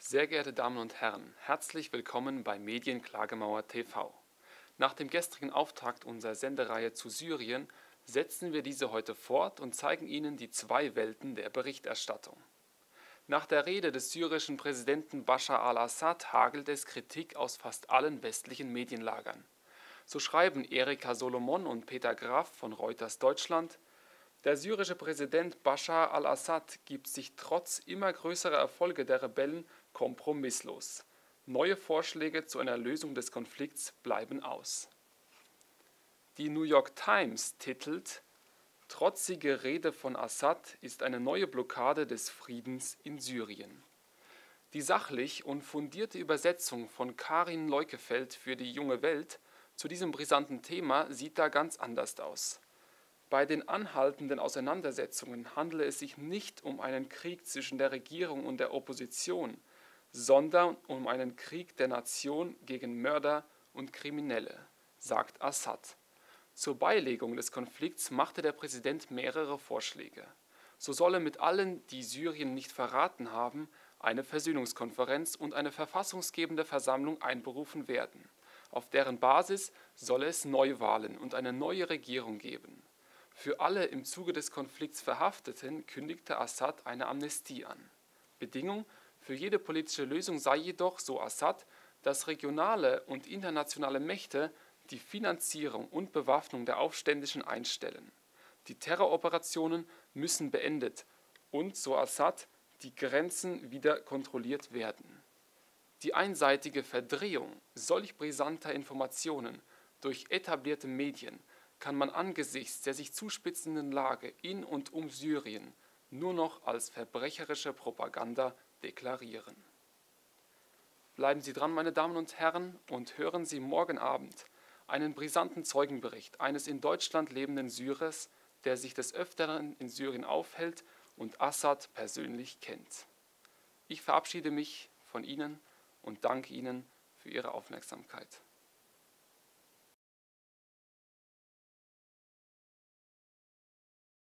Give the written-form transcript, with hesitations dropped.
Sehr geehrte Damen und Herren, herzlich willkommen bei Medienklagemauer TV. Nach dem gestrigen Auftakt unserer Sendereihe zu Syrien setzen wir diese heute fort und zeigen Ihnen die zwei Welten der Berichterstattung. Nach der Rede des syrischen Präsidenten Bashar al-Assad hagelt es Kritik aus fast allen westlichen Medienlagern. So schreiben Erika Solomon und Peter Graf von Reuters Deutschland: Der syrische Präsident Bashar al-Assad gibt sich trotz immer größerer Erfolge der Rebellen kompromisslos. Neue Vorschläge zu einer Lösung des Konflikts bleiben aus. Die New York Times titelt: Trotzige Rede von Assad ist eine neue Blockade des Friedens in Syrien. Die sachlich und fundierte Übersetzung von Karin Leukefeld für die Junge Welt zu diesem brisanten Thema sieht da ganz anders aus. Bei den anhaltenden Auseinandersetzungen handele es sich nicht um einen Krieg zwischen der Regierung und der Opposition, sondern um einen Krieg der Nation gegen Mörder und Kriminelle, sagt Assad. Zur Beilegung des Konflikts machte der Präsident mehrere Vorschläge. So solle mit allen, die Syrien nicht verraten haben, eine Versöhnungskonferenz und eine verfassungsgebende Versammlung einberufen werden. Auf deren Basis solle es Neuwahlen und eine neue Regierung geben. Für alle im Zuge des Konflikts Verhafteten kündigte Assad eine Amnestie an. Bedingung für jede politische Lösung sei jedoch, so Assad, dass regionale und internationale Mächte die Finanzierung und Bewaffnung der Aufständischen einstellen. Die Terroroperationen müssen beendet und, so Assad, die Grenzen wieder kontrolliert werden. Die einseitige Verdrehung solch brisanter Informationen durch etablierte Medien kann man angesichts der sich zuspitzenden Lage in und um Syrien nur noch als verbrecherische Propaganda deklarieren. Bleiben Sie dran, meine Damen und Herren, und hören Sie morgen Abend einen brisanten Zeugenbericht eines in Deutschland lebenden Syrers, der sich des Öfteren in Syrien aufhält und Assad persönlich kennt. Ich verabschiede mich von Ihnen und danke Ihnen für Ihre Aufmerksamkeit.